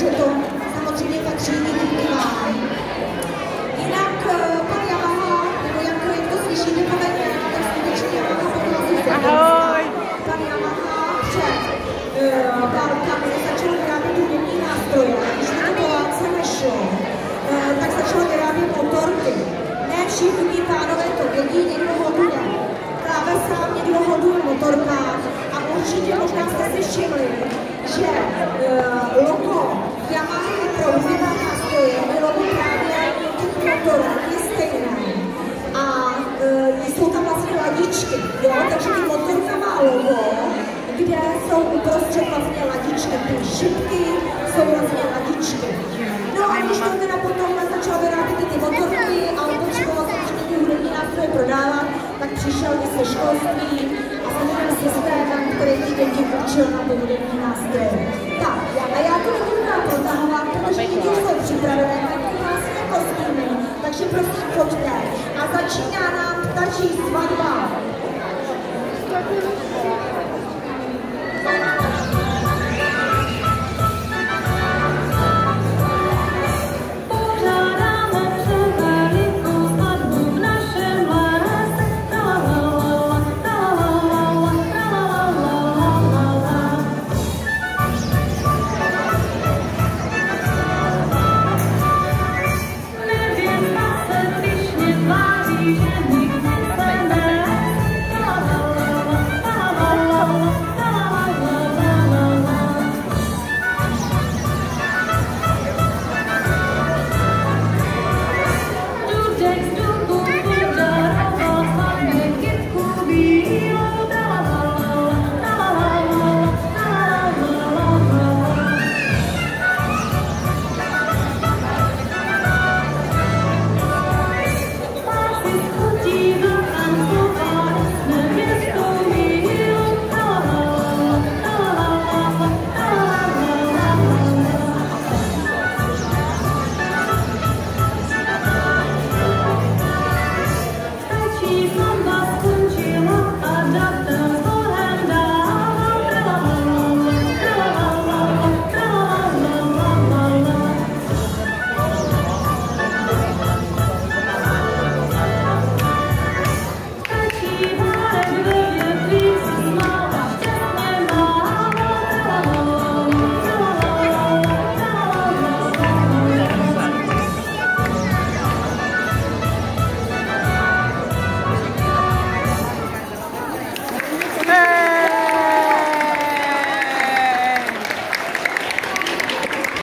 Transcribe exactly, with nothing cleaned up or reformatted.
takže to samozřejmě patří i díky vám. Jinak pan Yamaha, nebo jak, jak to slyšíte podle mě, tak skutečně Yamaha pochází z Japonska. Pan Yamaha před válkami začal vyrábět hudební nástroje, když na to válce nešlo, tak začal vyrábět motorky. Ne všichni pánové to vědí, někdo hoduje klávesám, někdo hoduje motorkách a určitě možná jste si všimli, že uh, logo Yamaha pro hudební nástroje je logo právě těch motorek, je stejné. A uh, jsou tam vlastně ladičky, jo? Takže ty motorka má logo, kde jsou uprostřed vlastně ladičky, ty šipky jsou vlastně ladičky. No a když to teda potom začal vyrábět ty motorky a on potřeboval samozřejmě ty hudební nástroje prodávat, tak přišel i se školstvím a samozřejmě systémem, který ty děti učil na ty hudební nástroje. Tak, a já to nebudu dál protahovat, protože děti už jsou připravené, tak ty vlastně kostýmy, takže prosím pojďte. A začíná nám ptačí svatba.